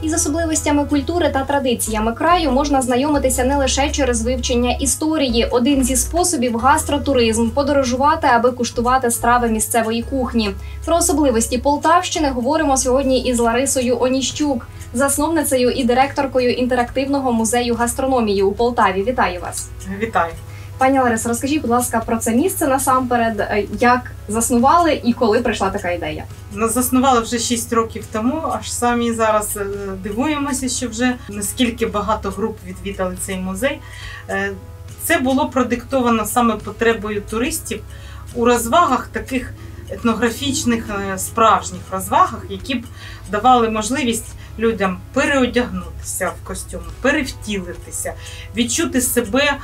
Із особливостями культури та традиціями краю можна знайомитися не лише через вивчення історії. Один зі способів – гастротуризм – подорожувати, аби куштувати страви місцевої кухні. Про особливості Полтавщини говоримо сьогодні із Ларисою Оніщук, засновницею і директоркою інтерактивного музею гастрономії у Полтаві. Вітаю вас! Вітаю! Пані Ларисо, розкажіть, будь ласка, про це місце насамперед, як заснували і коли прийшла така ідея? Заснували вже 6 років тому, аж самі зараз дивуємося, що вже наскільки багато груп відвідали цей музей. Це було продиктовано саме потребою туристів у розвагах, таких етнографічних, справжніх розвагах, які б давали можливість людям переодягнутися в костюм, перевтілитися, відчути себе,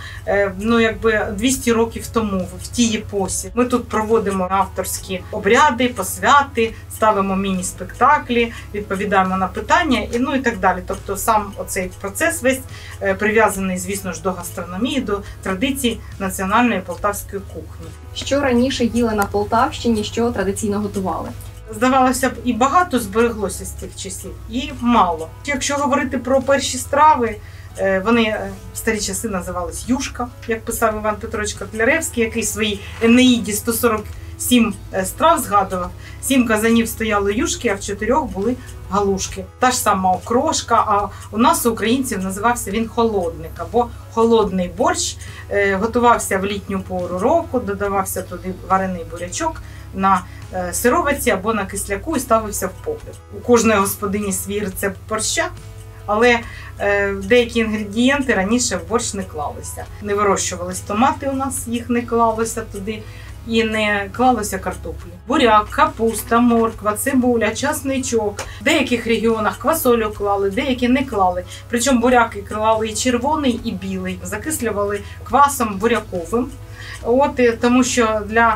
200 років тому, в тій епосі. Ми тут проводимо авторські обряди, посвяти, ставимо міні-спектаклі, відповідаємо на питання і так далі. Тобто сам оцей процес весь прив'язаний, звісно ж, до гастрономії, до традицій національної полтавської кухні. Що раніше їли на Полтавщині, що традиційно готували? Здавалося б, і багато збереглося з тих часів, і мало. Якщо говорити про перші страви, вони в старі часи називались юшка, як писав Іван Петрович Котляревський, який в своїй Енеїді 147 страв згадував. 7 казанів стояли юшки, а в 4 були галушки. Та ж сама окрошка, а у нас, у українців, називався він холодник, або холодний борщ. Готувався в літню пору року, додавався туди варений бурячок на сировиці або на кисляку і ставився в погріб. У кожної господині свій рецепт борща, але деякі інгредієнти раніше в борщ не клалися. Не вирощувались томати у нас, їх не клалося туди, і не клалося картоплі. Буряк, капуста, морква, цибуля, часничок. В деяких регіонах квасолю клали, деякі не клали. Причому буряки клали і червоний, і білий. Закислювали квасом буряковим. Тому що для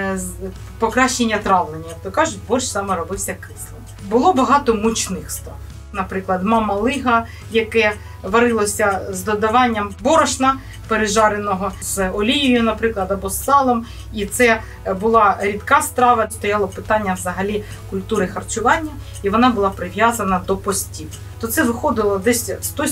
покращення травлення, як то кажуть, борщ саме робився кислим. Було багато мучних страв. Наприклад, мама-лига, яке варилося з додаванням борошна, пережареного з олією, наприклад, або з салом. І це була рідка страва. Стояло питання взагалі культури харчування, і вона була прив'язана до постів. То це виходило десь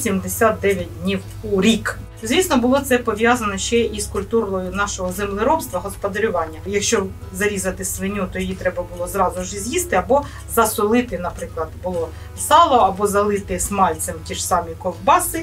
179 днів у рік. Звісно, було це пов'язано ще і з культурою нашого землеробства, господарювання. Якщо зарізати свиню, то її треба було зразу ж з'їсти, або засолити, наприклад, було сало, або залити смальцем ті ж самі ковбаси,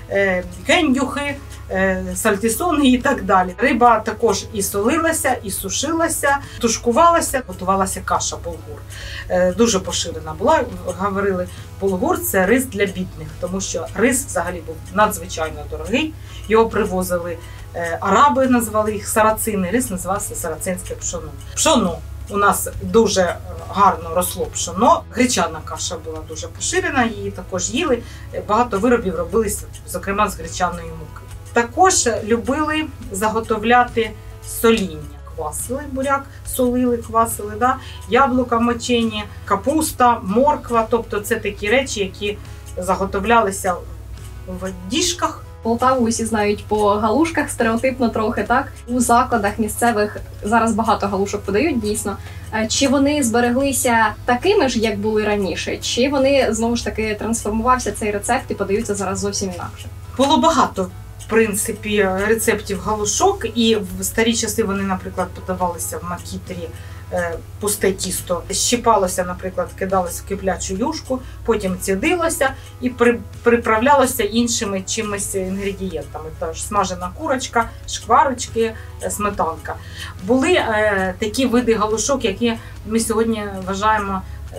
кендюхи, сальтисони і так далі. Риба також і солилася, і сушилася, тушкувалася, готувалася каша булгур. Дуже поширена була. Говорили, булгур – це рис для бідних, тому що рис взагалі був надзвичайно дорогий. Його привозили араби, назвали їх сарацини. Рис називався сарацинське пшоно. Пшоно у нас дуже гарно росло пшоно. Гречана каша була дуже поширена, її також їли. Багато виробів робилися, зокрема, з гречаної муки. Також любили заготовляти соління. Квасили буряк, солили, квасили, яблука мочені, капуста, морква. Тобто це такі речі, які заготовлялися в діжках. Полтаву усі знають по галушках, стереотипно трохи, так? У закладах місцевих зараз багато галушок подають, дійсно. Чи вони збереглися такими ж, як були раніше? Чи вони, знову ж таки, трансформувався цей рецепт і подаються зараз зовсім інакше? Було багато, в принципі, рецептів галушок. І в старі часи вони, наприклад, подавалися в макітрі. Пусте тісто щипалося, наприклад, кидалося в киплячу юшку, потім цідилося і приправлялося іншими чимось інгредієнтами. Тож смажена курочка, шкварочки, сметанка. Були такі види галушок, які ми сьогодні вважаємо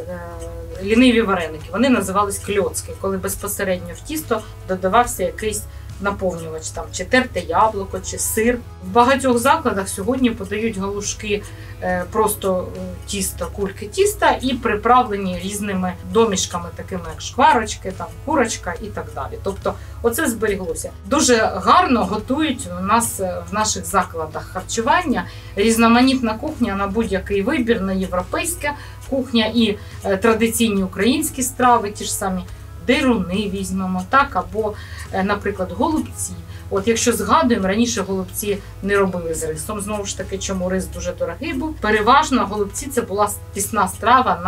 ліниві вареники. Вони називались кльоцки, коли безпосередньо в тісто додавався якийсь наповнювач, там, чи терте яблуко, чи сир. В багатьох закладах сьогодні подають галушки просто тісто, кульки тіста і приправлені різними домішками, такими як шкварочки, там, курочка і так далі. Тобто оце зберіглося. Дуже гарно готують у нас в наших закладах харчування. Різноманітна кухня на будь-який вибір, на європейська кухня і традиційні українські страви, ті ж самі деруни візьмемо, так, або, наприклад, голубці. От якщо згадуємо, раніше голубці не робили з рисом, знову ж таки, чому рис дуже дорогий був. Переважно голубці – це була пісна страва на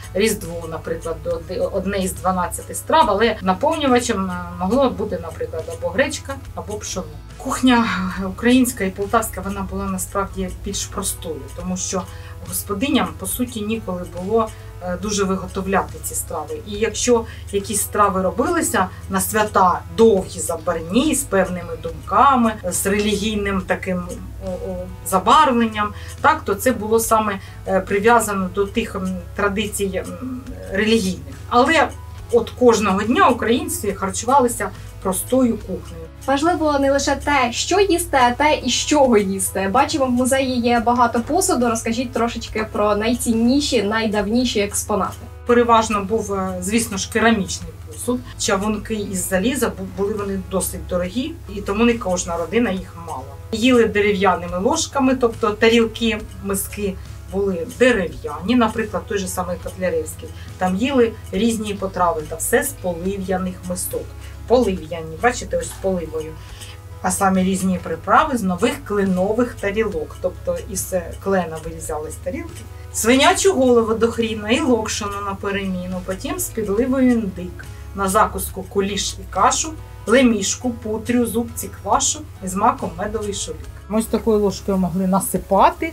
Різдву, наприклад, одне із 12 страв, але наповнювачем могло бути, наприклад, або гречка, або пшоно. Кухня українська і полтавська, вона була насправді більш простою, тому що господиням, по суті, ніколи було дуже виготовляти ці страви. І якщо якісь страви робилися на свята довгі, забарні, з певними думками, з релігійним таким забарвленням, так, то це було саме прив'язано до тих традицій релігійних. Але от кожного дня українці харчувалися простою кухнею. Важливо не лише те, що їсти, а те, і з чого їсти. Бачимо, в музеї є багато посуду. Розкажіть трошечки про найцінніші, найдавніші експонати. Переважно був, звісно ж, керамічний посуд. Чавунки із заліза, були вони досить дорогі, і тому не кожна родина їх мала. Їли дерев'яними ложками, тобто тарілки, миски були дерев'яні, наприклад, той же самий Котляревський. Там їли різні потрави, та все з полив'яних мисок. Полив'яні, бачите, ось з поливою. А самі різні приправи з нових кленових тарілок, тобто із клена вирізались тарілки. Свинячу голову до хріна і локшину на переміну, потім з підливою індик, на закуску куліш і кашу, лемішку, путрю, зубці квашу і з маком медовий шолік. Ось такою ложкою могли насипати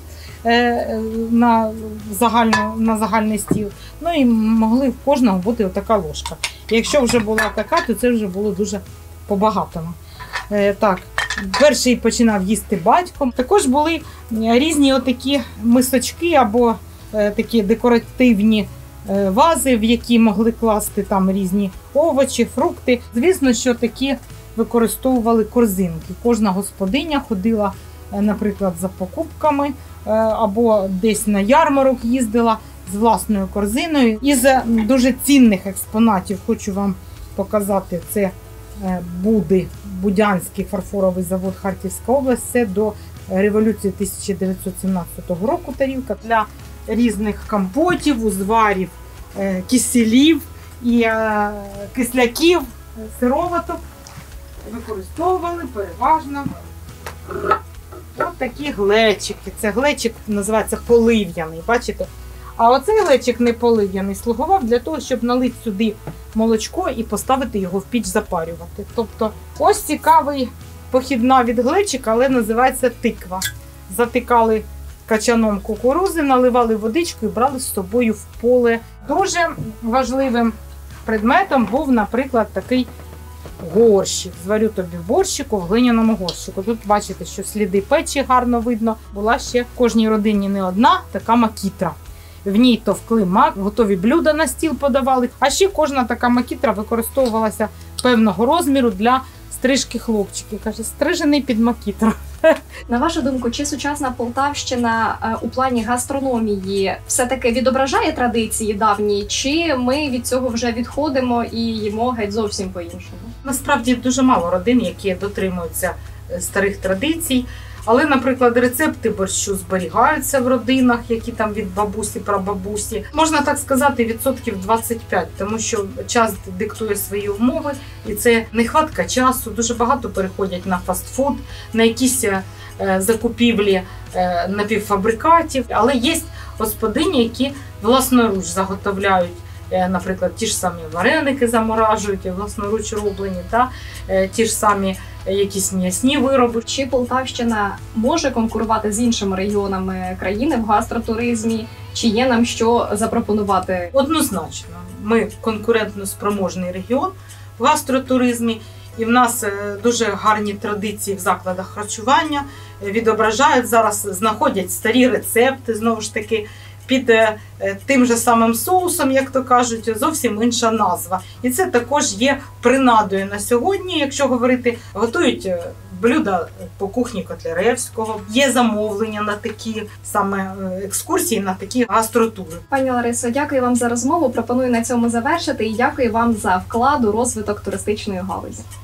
на загальний стіл, ну і могли в кожного бути отака ложка. Якщо вже була така, то це вже було дуже по-багатому. Так, перший починав їсти батько. Також були різні отакі мисочки або такі декоративні вази, в які могли класти там різні овочі, фрукти. Звісно, що такі використовували корзинки. Кожна господиня ходила, наприклад, за покупками або десь на ярмарок їздила з власною корзиною. Із дуже цінних експонатів хочу вам показати, це Будянський фарфоровий завод, Харківська область. Це до революції 1917 року тарілка для різних компотів, узварів, киселів і кисляків, сироваток. Використовували переважно ось такі глечики. Це глечик називається полив'яний, бачите? А оцей глечик не полив'яний слугував для того, щоб налити сюди молочко і поставити його в піч запарювати. Тобто ось цікавий похідна від глечика, але називається тиква. Затикали качаном кукурузи, наливали водичку і брали з собою в поле. Дуже важливим предметом був, наприклад, такий горщик. Зварю тобі борщику в глиняному горщику. Тут бачите, що сліди печі гарно видно. Була ще в кожній родині не одна така макітра. В ній товкли мак, готові блюда на стіл подавали. А ще кожна така макітра використовувалася певного розміру для стрижки хлопчиків. Каже, стрижений під макітру. На вашу думку, чи сучасна Полтавщина у плані гастрономії все-таки відображає традиції давні, чи ми від цього вже відходимо і їмо геть зовсім по-іншому? Насправді дуже мало родин, які дотримуються старих традицій. Але, наприклад, рецепти борщу зберігаються в родинах, які там від бабусі, прабабусі. Можна так сказати, 25%, тому що час диктує свої умови, і це нехватка часу. Дуже багато переходять на фастфуд, на якісь закупівлі напівфабрикатів. Але є господині, які власноруч заготовляють, наприклад, ті ж самі вареники заморажують, власноруч роблені, та ті ж самі якісь м'ясні вироби. Чи Полтавщина може конкурувати з іншими регіонами країни в гастротуризмі? Чи є нам що запропонувати? Однозначно. Ми конкурентно спроможний регіон в гастротуризмі. І в нас дуже гарні традиції в закладах харчування. Відображають, зараз знаходять старі рецепти, знову ж таки, під тим же самим соусом, як то кажуть, зовсім інша назва. І це також є принадою на сьогодні, якщо говорити, готують блюда по кухні Котляревського, є замовлення на такі саме екскурсії, на такі гастротури. Пані Ларисо, дякую вам за розмову, пропоную на цьому завершити і дякую вам за вклад у розвиток туристичної галузі.